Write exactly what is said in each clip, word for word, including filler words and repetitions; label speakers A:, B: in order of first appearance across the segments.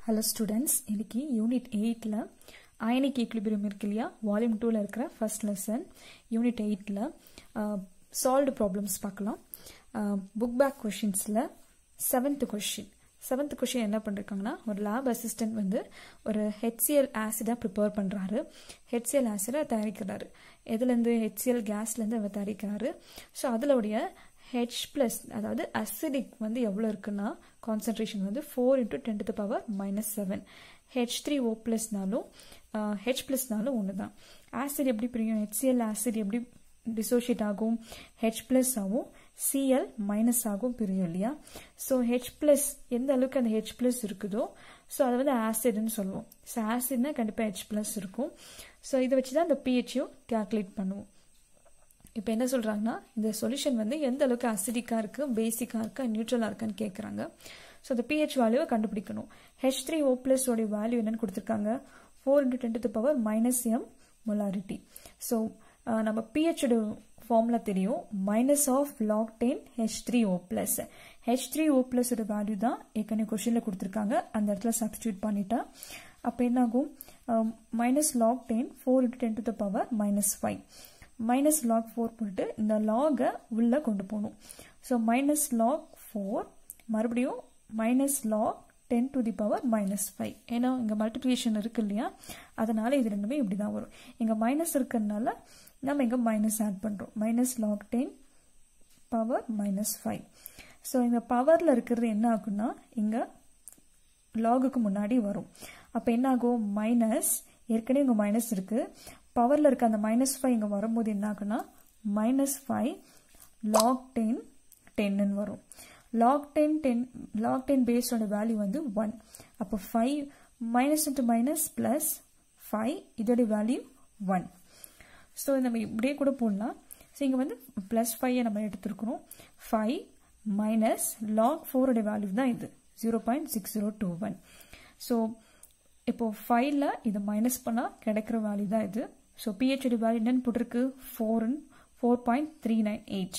A: Hello students, இன்னைக்கு unit eight ல ionic equilibrium இருக்கு இல்லையா வால்யூம் two ல இருக்கிற first lesson யூனிட் eight ல solved problems பார்க்கலாம். book back questionsல seventh question seventh question என்ன பண்ணிருக்காங்கன்னா ஒரு lab assistant வந்து ஒரு HCl acid prepare பண்றாரு. HCl acid தயாரிக்கிறாரு. எதுல இருந்து HCl gasல இருந்து அவர் தயாரிக்கிறாரு. சோ அதுலோடைய H plus அதாவது acidic வந்து எவ்வளவு இருக்குன்னா concentration வந்து four into ten to the power minus seven. H three O plus நாலும் H plus நாலும் ஒண்ணுதான். acid எப்படி பிரியும்? HCl acid எப்படி dissociate ஆகும்? H plus ஆகும், Cl minus ஆகும் பிரியும் இல்லையா? So H plus எந்த அளவுக்கு அந்த H plus இருக்குதோ so அது வந்து acid ன்னு சொல்லுவோம். So acid னா கண்டிப்பா H plus இருக்கும். So இத வச்சு தான் அந்த pH calculate பண்ணுவோம். இப்போ என்ன சொல்றாங்கன்னா இந்த சொல்யூஷன் வந்து எந்த அளவுக்கு அசிடிக்கா இருக்கு, பேசிக்கா இருக்கா, நியூட்ரலா இருக்கான்னு கேக்குறாங்க. சோ the pH வேல்யூவை கண்டுபிடிக்கணும். H three O plus ஓட வேல்யூ என்னன்னு கொடுத்திருக்காங்க? four into ten to the power minus m molarity. So நம்ம pH ஓட ஃபார்முலா தெரியும். minus of log ten H three O plus. H three O plus ஓட value தான் ஏற்கனவே क्वेश्चनல கொடுத்திருக்காங்க. அந்த இடத்துல சப்ஸ்டிட்யூட் பண்ணிட்டா அப்ப என்ன ஆகும்? minus log ten four into ten to the power minus five. minus log four போட்டு இந்த log உள்ள கொண்டு போணும். So minus log four மறுபடியும் minus log ten to the power minus five. ஏன்னா இங்க multiplication இருக்கு இல்லையா? அதனால இது ரெண்டுமே இப்படி தான் வரும். இங்க minus இருக்கறனால நம்ம இங்க minus add பண்றோம். minus log ten power minus five. So இங்க பவர்ல இருக்கிறது என்ன ஆகும்னா இங்க logக்கு முன்னாடி வரும். அப்ப என்ன ஆகும்? minus ஏற்கனவே இங்க minus இருக்கு. பவர்ல இருக்க அந்த minus five இங்க வரும்போது என்ன ஆகும்னா minus five log ten ten ன்னு வரும். log ten ten log ten base ஓட வேல்யூ வந்து one. அப்ப five minus into minus plus five இதோட வேல்யூ one. சோ நம்ம இப்படியே கூட போடலாம். சோ இங்க வந்து plus five நம்ம எடுத்துக்கறோம். five minus log four ஓட வேல்யூ தான் இது zero point six zero two one. So இப்போ five ல இத மைனஸ் பண்ணா கிடைக்கிற வேல்யூ தான் இது. சோ pH ஓட வேல்யூ என்னன்னு போட்டுருக்கு? four four point three nine eight.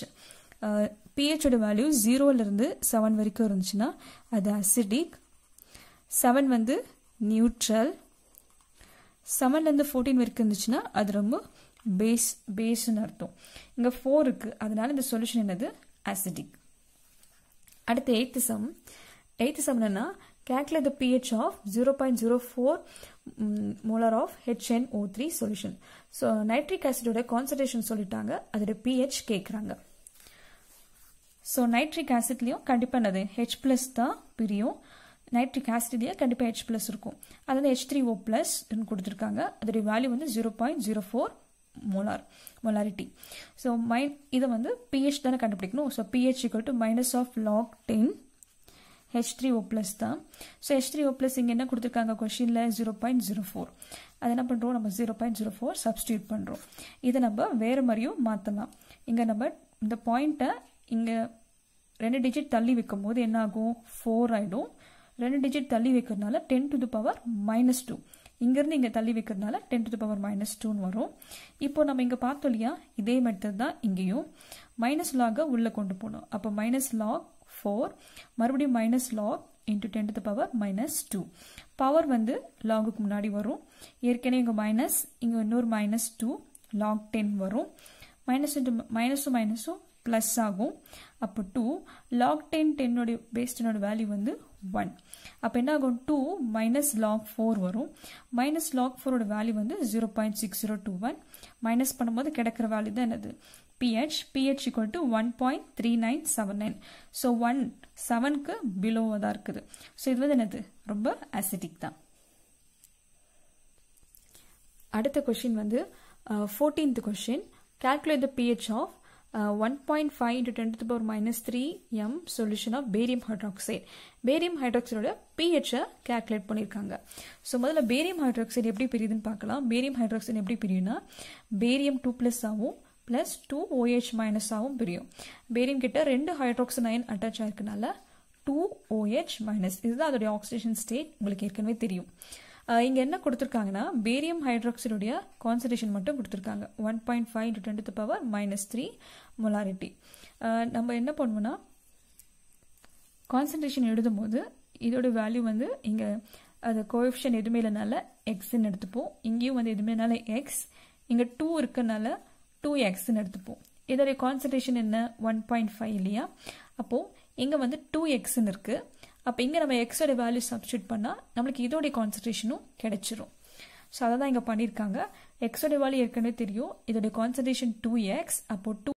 A: pH ஓட வேல்யூ zero ல இருந்து seven வரைக்கும் இருந்துச்சுனா அது acidic, seven வந்து neutral, seven ல இருந்து fourteen வரைக்கும் இருந்துச்சுனா அது ரொம்ப பேஸ் பேஸ்னு அர்த்தம். இங்க four இருக்கு. அதனால இந்த சொல்யூஷன் என்னது? acidic. அடுத்து eighth sum. eighth sum என்னன்னா calculate the pH of zero point zero four um, molar of H N O three solution. So nitric acid ஓட concentration சொல்லிட்டாங்க. அதோட pH கேக்குறாங்க. So nitric acid லயும் கண்டிப்பா என்னது H plus தான் பிரியும். nitric acid லயே கண்டிப்பா H plus இருக்கும். அதாவது H three O plus ன்னு கொடுத்திருக்காங்க. அதோட வேல்யூ வந்து zero point zero four molar molarity. So இத வந்து pH தான கண்டுபிடிக்கணும். So pH equal to minus of log ten H three O plus தான். So H three O plus இங்க என்ன கொடுத்திருக்காங்க क्वेश्चनல zero point zero four. அத என்ன பண்றோம்? நம்ம zero point zero four substitute பண்றோம். இத நம்ம வேற மாதிரியும் மாத்தலாம். இங்க நம்ம இந்த பாயிண்ட இங்க ரெண்டு டிஜிட் தள்ளி வைக்கும்போது என்ன ஆகும்? four ஆயிடும். ரெண்டு டிஜிட் தள்ளி வைக்கிறதுனால ten to the power minus two. இங்க இருந்து இங்க தள்ளி வைக்கிறதுனால ten to the power minus two ன்னு வரும். இப்போ நம்ம இங்க பார்த்தோம் இல்லையா? இதே மெத்தட் தான் இங்கேயும். minus log உள்ள கொண்டு போணும். அப்ப minus log four மறுபடியும் minus log into ten to the power minus two. Power வந்து logக்கு முன்னாடி வரும். ஏற்கனவே இங்க minus, இங்க இன்னொரு minus two log ten வரும். minus into minus minus plus ஆகும். அப்ப two log ten ten ஓட base ten ஓட வேல்யூ வந்து one. அப்ப என்ன ஆகும்? two minus log four வரும். minus log four ஓட வேல்யூ வந்து zero point six zero two one. Minus பண்ணும்போது கிடைக்கிற வேல்யூ தான் என்னது? pH pH equal to one point three nine seven nine. So one seven க்கு below தான் இருக்குது. So இது வந்து என்னது? ரொம்ப acidic தான். அடுத்த question வந்து uh, fourteenth question. Calculate the pH of uh, one point five into ten to the power minus three m solution of barium hydroxide. barium hydroxide ஓட pH calculate பண்ணிருக்காங்க. So முதல்ல barium hydroxide எப்படி பிரியுதுன்னு பார்க்கலாம். barium hydroxide எப்படி பிரியும்னா barium two plus ஆகும் plus two O H minus ஆகும் பிரியும். Barium கிட்ட ரெண்டு ஹைட்ராக்சைடு அயன் அட்டாச் ஆயிருக்கனால two O H minus. இதுதான் அதோட ஆக்சிடேஷன் ஸ்டேட். உங்களுக்கு ஏற்கனவே தெரியும். இங்க என்ன கொடுத்திருக்காங்கன்னா பேரியம் ஹைட்ராக்சைடுடைய கான்சன்ட்ரேஷன் மட்டும் கொடுத்திருக்காங்க. one point five into ten to the power minus three molarity. நம்ம என்ன பண்ணுவோம்னா கான்சன்ட்ரேஷன் எழுதும்போது இதோட வேல்யூ வந்து இங்க அது கோஎஃபிஷியன்ட் எதுவுமே இல்லைனால எக்ஸ்ன்னு எடுத்துப்போம். இங்கேயும் வந்து எதுவுமே இல்லைனால எக்ஸ், இங்கே டூ இருக்கனால டூ எக்ஸ்ன்னு எடுத்துப்போம். இதோடைய கான்சன்ட்ரேஷன் என்ன, ஒன் பாயிண்ட் ஃபைவ் இல்லையா? அப்போது இங்கே வந்து டூ எக்ஸ்ன்னு இருக்குது. அப்போ இங்கே நம்ம எக்ஸோட வேல்யூ சப்ஸ்டியூட் பண்ணால் நம்மளுக்கு இதோடைய கான்சன்ட்ரேஷனும் கிடைச்சிரும். ஸோ அதை தான் இங்கே பண்ணியிருக்காங்க. எக்ஸோட வேல்யூ ஏற்கனவே தெரியும், இதோடைய கான்சன்ட்ரேஷன் டூ எக்ஸ். அப்போது டூ